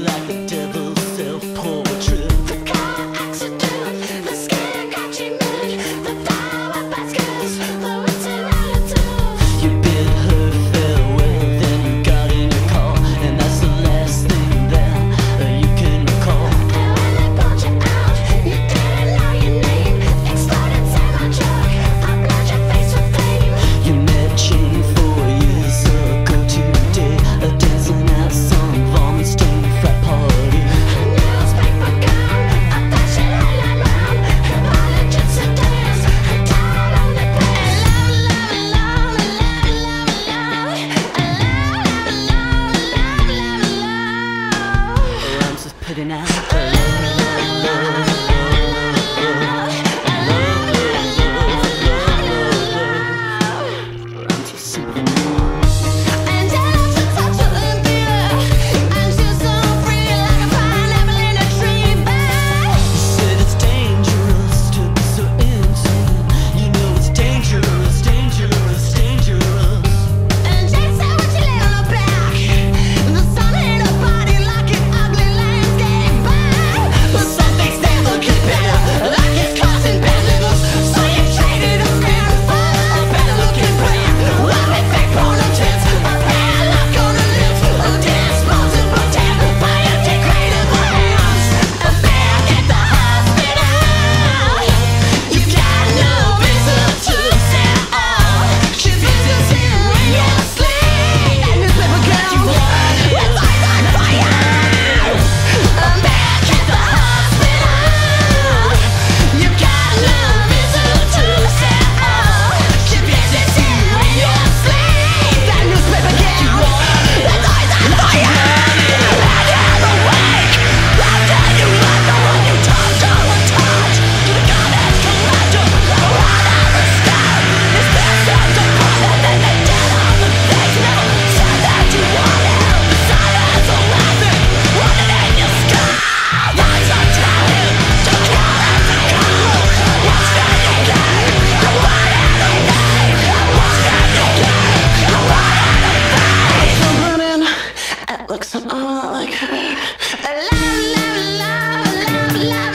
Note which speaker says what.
Speaker 1: like the devil's self-portrait. The car accident, the skin got you made, the power baskets, the written relative. You bid her farewell, then you got in your car, and that's the last thing that you can recall. And when they pulled you out, you didn't know your name. Exploded semi truck, I blurred your face with fame. You met Jane 4 years ago today, dancing at some vomit-stained frat party. A newspaper gown, a fashion highlight round, and all the gypsy dance, and down on the bed. Love, love, love, I'm just putting out I'm too simple. And down to touch the Olympia, and she's so free like a pineapple in a tree bag. You said it's dangerous to be so intimate. You know it's dangerous, dangerous, dangerous. And Jane said when she lay on her back, the sun hit her body like an ugly landscape bag. But some things never get better, like it's causing bad livers. So you traded a man for a better looking brand. Loving fake porno tits, a padlock on her lips, a disposable tan, biodegradable hands. A bag at the hospital, you got no reason to say oh. She visits you in your sleep, that newspaper girl, with eyes on fire. A bag at the hospital, you got no reason to say oh. She visits you in your sleep, that newspaper girl, with eyes on fire. And you're awake, how dare you let the one you touch untouched? To the garbage collector, right out the step. It's best up to put it in the dead on the face. Never said that you wanted the silence of laughing, running in your sky. Eyes are trying to call out the call. What's that you get? I want it away. What's that you get? I want it away. So running, it looks an like her. Love, love, love, love, love.